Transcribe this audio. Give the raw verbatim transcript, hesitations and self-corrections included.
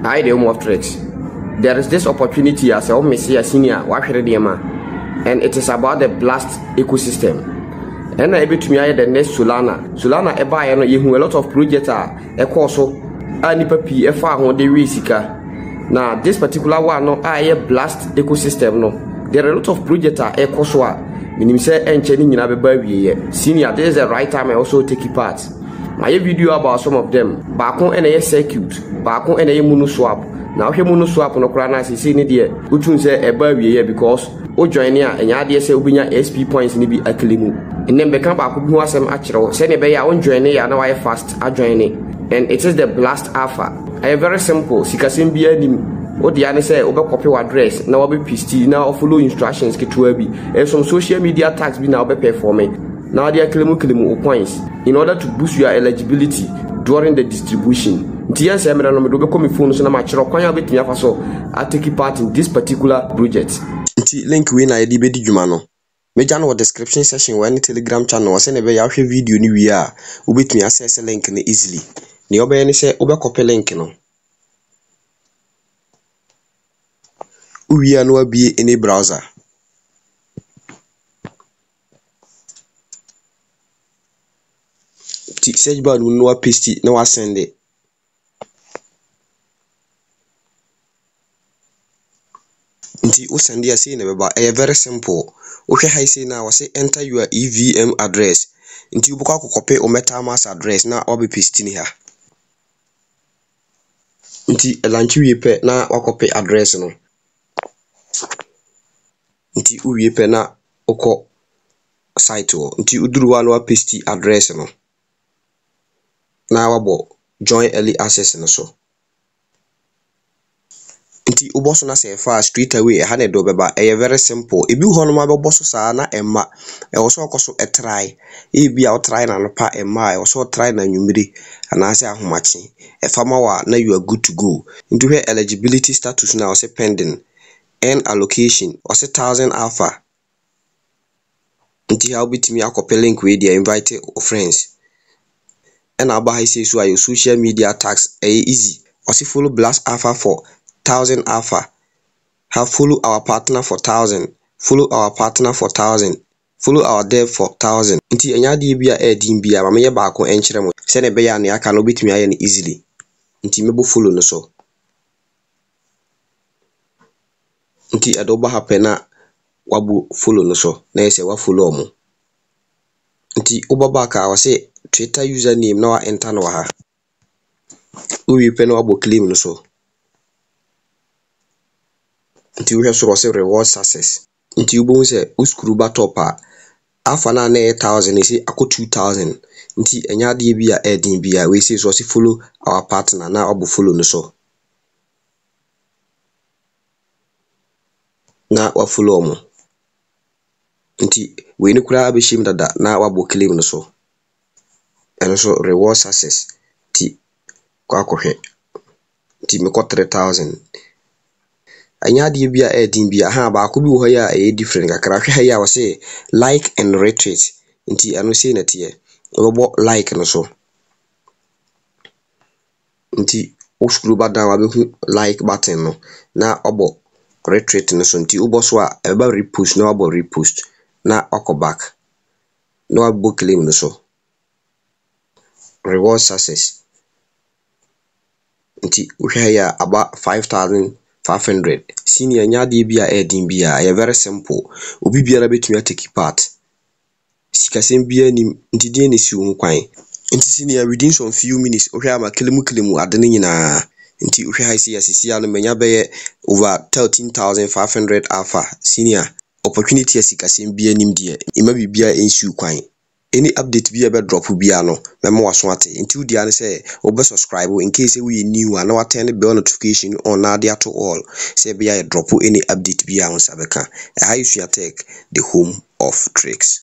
I the home of tricks. There is this opportunity as a home senior, and it is about the blast ecosystem. And I bet me the next Solana. Solana eba I know you a lot of projects are a course and P F R on the risika. Now this particular one no I a blast ecosystem no. There are a lot of projects are a course meaning say and changing in a baby. Senior, this is the right time I also take part. My video about some of them. Back on N A circuit, back on N A mono swap. Now here mono swap no crana si see ni dear. Uchun say a baby because o join here and ya dear say ubinya S P points ni bi akilimu. And then become back who was some actual. Send a bay I won't join here. Now I fast I join it. And it is the blast alpha. I am very simple. Sikasim be any. What the answer over copy address. Now I'll be pissed. Now follow instructions. Get to be. And some social media tags be now be pay for me. Now they are kilimu kilimu points in order to boost your eligibility during the distribution. T S M and I'm come phone so na match or kwanya bit me so I take part in this particular project. Link we na yedi be di djuma no. Me jano wa description section wa ni Telegram channel wa se ne be ya hwe video ni wi a ubetumi access link ni easily. Ni obe ni se obe copy link no. Uwi anu abi any browser. Ti search bar no wa paste na wa send it. Nti o send ya say na beba e very simple. O hwe high say na we say enter your E V M address. Nti u bukwa copy o MetaMask address na obi paste ni ha. Nti launch wi pe na wa copy address no. Nti u wi pe na okọ site o. Nti uduru wa no paste address no. Na wabo join early access no so. Nti uboso na say far straight away e ha ne do beba e very simple. Ebi ho no ma be boso sa na emma e wo so okoso e try. E bi a o try na no pa emma e wo so try na nwumiri ana say ahomachi. E fama wa na you are good to go. Nti where eligibility status na o say pending. End allocation o say one thousand alpha. Nti how bit me akope link we dey invite friends. And about I say so your social media tags eh easy. Also follow Blast Alpha for one thousand alpha. Have follow our partner for one thousand. Follow our partner for one thousand. Follow our dev for one thousand. Nti enya de bia e din bia ma me ba ko enkyere mo. Se ne be ya ne aka no bitumi aye ne easily. Nti mebo follow no so. Nti ado ba happen na wabu follow no so. Na yese wa follow mo. Nti ubaba ka wa say Twitter username na wa enter no ha. Uwi pe no abo claim no so. Nti we so say reward success. Nti ubo se uskuru ba top a afa na na one thousand e say akọ two thousand. Nti enya de bia e din bia we say so say follow our partner na abo follow no so. Na wa follow mo. Nti we ni kura abeshim dada na wa bo claim no so. And also reward success ti kwa kohwe ti me ko three thousand anya de bia e din bia ha ba ko bi wo ya e different kakra hwe ha ya wo say like and retweet nti anu say na tie obo like no so nti o scroll ba down wa be like button no na obo retweet no so nti obo so a e ba repost na obo repost na oko back no abo claim no so reward success nti uhwe ya about five thousand five hundred senior nya de bia e din bia e very simple obi biara betumi take part sikasem bia ni nti de ne si wo kwan nti senior within some few minutes uhwe ama kilimu kilimu ade ne nyina nti uhwe ha isi asisi ya no menya be over thirteen thousand five hundred alpha senior opportunity sikasem bia nim de ima bibia ensi kwan. Any update be able drop bia no memo waso ate nti dia ne say obe subscribe in case we new and now turn the bell notification on na dia to all say be drop any update bia on sabeka. I use your tech the home of tricks.